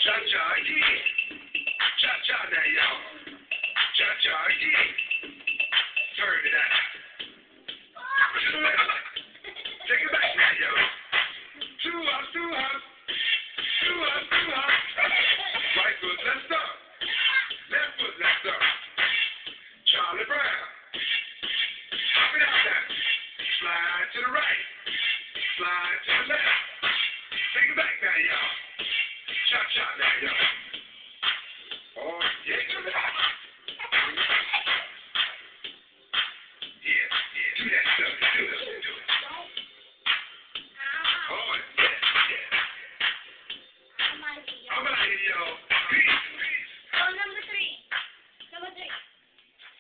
Cha-cha again. Cha-cha now, y'all. Cha-cha again. Turn it out. Take it back now, y'all. Two up, two up. Two up, two up. Right foot, left stomp. Left foot, left stomp. Charlie Brown. Hop it out now. Slide to the right. Slide to the left. Take it back now, y'all. Cha-cha now, y'all. Oh, yeah.